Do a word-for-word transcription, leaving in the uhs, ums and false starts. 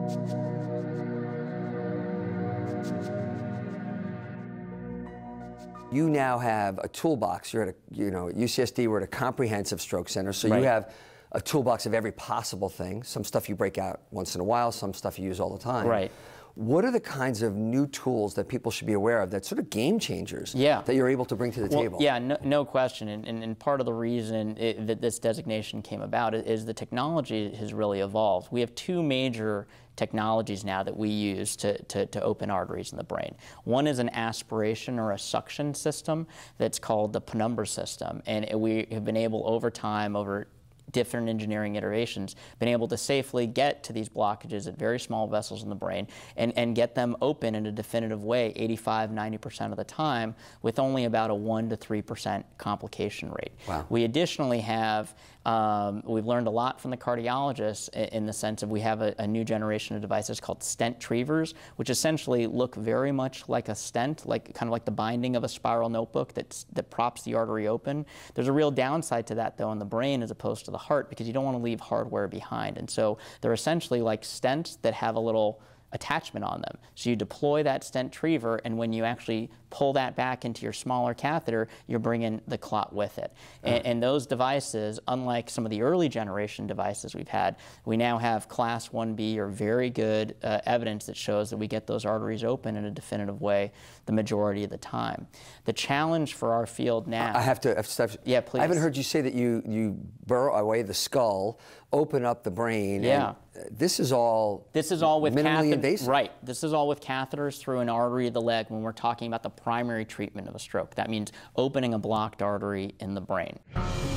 You now have a toolbox. You're at a, you know, at U C S D, we're at a comprehensive stroke center, so Right. you have a toolbox of every possible thing. Some stuff you break out once in a while, some stuff you use all the time. Right. What are the kinds of new tools that people should be aware of that sort of game changers yeah. that you're able to bring to the well, table? Yeah, no, no question. And, and, and part of the reason it, that this designation came about is the technology has really evolved. We have two major technologies now that we use to, to, to open arteries in the brain. One is an aspiration or a suction system that's called the Penumbra system. And we have been able over time, over different engineering iterations, been able to safely get to these blockages at very small vessels in the brain and, and get them open in a definitive way eighty-five, ninety percent of the time with only about a one to three percent complication rate. Wow. We additionally have, um, we've learned a lot from the cardiologists in, in the sense of we have a, a new generation of devices called stent retrievers, which essentially look very much like a stent, like kind of like the binding of a spiral notebook that's, that props the artery open. There's a real downside to that though in the brain as opposed to the heart, because you don't want to leave hardware behind. And so they're essentially like stents that have a little attachment on them. So you deploy that stent retriever, and when you actually pull that back into your smaller catheter, you're bringing the clot with it. And, uh-huh. and those devices, unlike some of the early generation devices we've had, we now have class one B or very good uh, evidence that shows that we get those arteries open in a definitive way the majority of the time. The challenge for our field now... I have to... I have to stop. Yeah, please. I haven't heard you say that you, you burrow away the skull, open up the brain. Yeah. And this is all This is all with minimally catheter, invasive. Right. This is all with catheters through an artery of the leg when we're talking about the primary treatment of a stroke. That means opening a blocked artery in the brain.